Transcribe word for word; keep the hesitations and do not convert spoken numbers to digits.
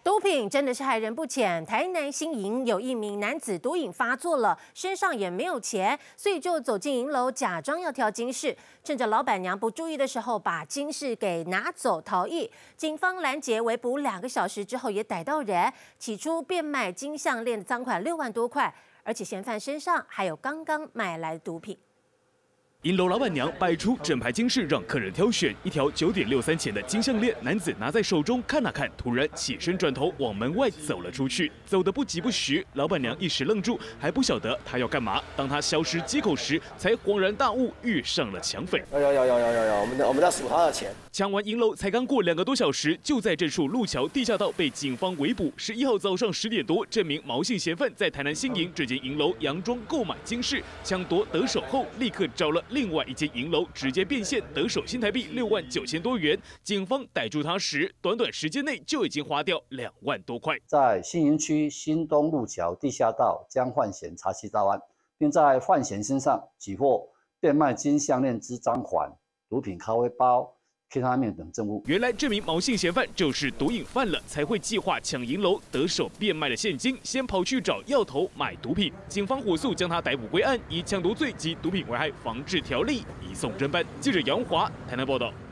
毒品真的是害人不浅。台南新营有一名男子毒瘾发作了，身上也没有钱，所以就走进银楼，假装要挑金饰，趁着老板娘不注意的时候，把金饰给拿走逃逸。警方拦截围捕两个小时之后，也逮到人。起初变卖金项链的赃款六万多块，而且嫌犯身上还有刚刚买来的毒品。 银楼老板娘摆出整排金饰让客人挑选，一条九点六三钱的金项链，男子拿在手中看啊看，突然起身转头往门外走了出去，走得不疾不徐。老板娘一时愣住，还不晓得他要干嘛。当他消失街口时，才恍然大悟，遇上了抢匪。 有有有有有有有，我们我们在数他的钱。 抢完银楼才刚过两个多小时，就在这处路桥地下道被警方围捕。十一号早上十点多，这名毛姓嫌犯在台南新营这间银楼佯装购买金饰，抢夺得手后，立刻找了 另外一间银楼直接变现，得手新台币六万九千多元。警方逮住他时，短短时间内就已经花掉两万多块。 在新营区新东路桥地下道将犯嫌查缉到案，并在犯嫌身上起获变卖金项链之赃款、毒品咖啡包、K 他命等证物。 原来这名毛姓嫌犯就是毒瘾犯了，才会计划抢银楼，得手变卖了现金，先跑去找药头买毒品。警方火速将他逮捕归案，以抢夺罪及毒品危害防治条例移送侦办。记者杨华台南报道。